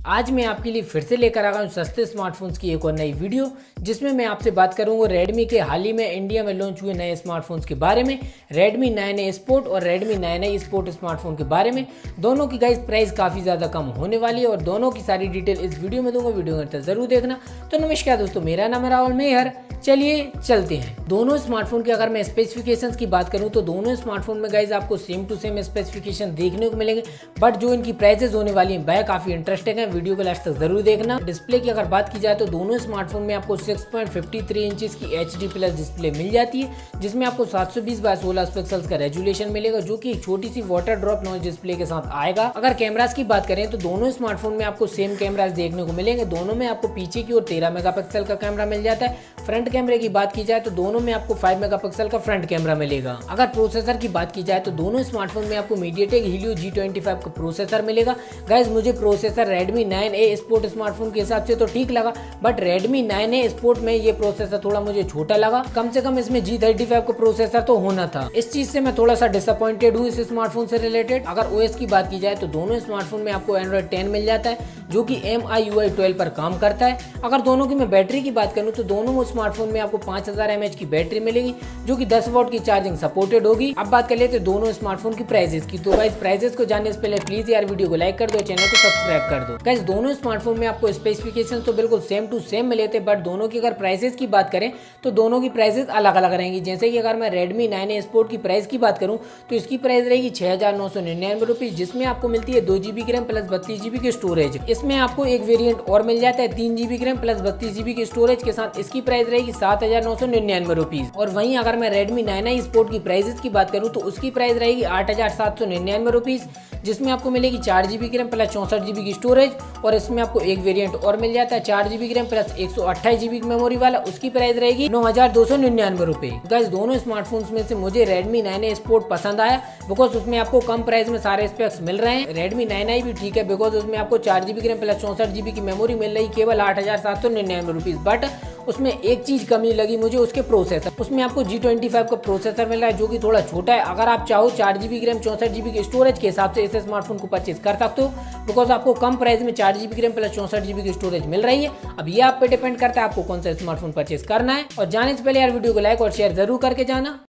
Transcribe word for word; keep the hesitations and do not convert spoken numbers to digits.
आज मैं आपके लिए फिर से लेकर आ गया हूँ सस्ते स्मार्टफोन्स की एक और नई वीडियो, जिसमें मैं आपसे बात करूंगा रेडमी के हाल ही में इंडिया में लॉन्च हुए नए स्मार्टफोन्स के बारे में, रेडमी नाइन ए स्पोर्ट और Redmi nine A sport smartphone के बारे में। दोनों की गाइस प्राइस काफ़ी ज़्यादा कम होने वाली है और दोनों की सारी डिटेल इस वीडियो में दूंगा, वीडियो में जरूर देखना। तो नमस्कार दोस्तों, मेरा नाम है राहुल मेहर। चलिए चलते हैं। दोनों स्मार्टफोन की अगर मैं स्पेसिफिकेशंस की बात करूं तो दोनों स्मार्टफोन में गाइज आपको सेम टू सेम स्पेसिफिकेशन देखने को मिलेंगे, बट जो इनकी प्राइसेस होने वाली हैं वह काफी इंटरेस्टिंग है। वीडियो को लास्ट तक जरूर देखना। डिस्प्ले की अगर बात की जाए तो दोनों स्मार्टफोन में आपको six point five three inches की एच डी प्लस डिस्प्ले मिल जाती है, जिसमें आपको सात सौ बीस बाय सोलह पिक्सल्स का रेजुलेशन मिलेगा, जो कि एक छोटी सी वाटर ड्रॉप नॉइज डिस्प्ले के साथ आएगा। अगर कैमरास की बात करें तो दोनों स्मार्टफोन में आपको सेम कैमरास देखने को मिलेंगे। दोनों में आपको पीछे की ओर तेरह मेगापिक्सल का कैमरा मिल जाता है। फ्रंट कैमरे की बात की जाए तो दोनों में आपको पाँच मेगापिक्सल का फ्रंट कैमरा मिलेगा। अगर प्रोसेसर की बात की जाए तो दोनों स्मार्टफोन में आपको MediaTek Helio G twenty five का प्रोसेसर मिलेगा। गाइस मुझे processor Redmi nine A sport smartphone के हिसाब से तो ठीक लगा, but Redmi nine A sport में ये प्रोसेसर थोड़ा मुझे छोटा लगा। कम से कम इसमें जी थर्टी फाइव का प्रोसेसर तो होना था। इस चीज से मैं थोड़ा सा डिसअपॉइंटेड हूँ इस स्मार्टफोन से रिलेटेड। अगर ओएस की बात की जाए तो दोनों स्मार्टफोन में आपको एंड्रॉइड टेन मिल जाता है, जो कि M I U I twelve पर काम करता है। अगर दोनों की मैं बैटरी की बात करूँ तो दोनों स्मार्टफोन में आपको पांच हजार एम एच की बैटरी मिलेगी, जो कि दस वॉट की चार्जिंग सपोर्टेड होगी। अब बात कर लेते हैं दोनों स्मार्टफोन की प्राइसेस की। तो गाइस प्राइसेस को जानने से पहले प्लीज यार वीडियो को लाइक कर दो, चैनल को सब्सक्राइब कर दो। गाइस दोनों स्मार्टफोन में आपको स्पेसिफिकेशन तो बिल्कुल सेम टू सेम मिले थे, बट दोनों की अगर प्राइसेस की बात करें तो दोनों की प्राइसेस अलग अलग रहेंगी। जैसे कि अगर मैं रेडमी नाइन ए स्पोर्ट की प्राइस की बात करूं तो इसकी प्राइस रहेगी छह हजार नौ सौ निन्यानवे रुपीज, जिसमें आपको मिलती है दो जीबी की रैम प्लस बत्तीस जीबी की स्टोरेज। इसमें आपको एक वेरिएंट और मिल जाता है तीन जीबी की रैम प्लस बत्तीस जीबी की स्टोरेज के साथ। इसकी प्राइस रहेगी सात हजार नौ सौ निन्यानवे रुपीज। और वहीं अगर मैं रेडमी नाइन ए स्पोर्ट की प्राइसेस की बात करूं तो उसकी प्राइस रहेगी आठ हजार सात सौ निन्यानवे रुपीज, जिसमें आपको मिलेगी चार जीबी की रैम प्लस चौसठ जीबी की स्टोरेज। और इसमें आपको एक वेरिएंट और मिल जाता है चार जीबी की रैम प्लस एक सौ अट्ठाईस जीबी की मेमोरी वाला। उसकी प्राइस रहेगी नौ हजार दो सौ निन्यानवे रुपए। गाइस दोनों स्मार्टफोन्स में से मुझे रेडमी नाइन ए स्पोर्ट पसंद आया, बिकॉज उसमें आपको कम प्राइस में सारे स्पेक्स मिल रहे हैं। रेडमी नाइन आई भी ठीक है, बिकॉज उसमें आपको चार जीबी की रैम प्लस चौसठ जीबी की मेमोरी मिल रही केवल आठ हजार सात सौ निन्यानवे रुपीज। बट उसमें एक चीज कमी लगी मुझे, उसके प्रोसेसर। उसमें आपको जी ट्वेंटी फाइव का प्रोसेसर मिल रहा है, जो कि थोड़ा छोटा है। अगर आप चाहो चार जीबी की रैम चौसठ जीबी की स्टोरेज के हिसाब से इस स्मार्टफोन को परचेज कर सकते हो, बिकॉज आपको कम प्राइस में चार जीबी की रैम प्लस चौसठ जीबी की स्टोरेज मिल रही है। अब ये आप पे डिपेंड करता है आपको कौन सा स्मार्टफोन परचेज करना है। और जाने से पहले यार वीडियो को लाइक और शेयर जरूर करके जाना।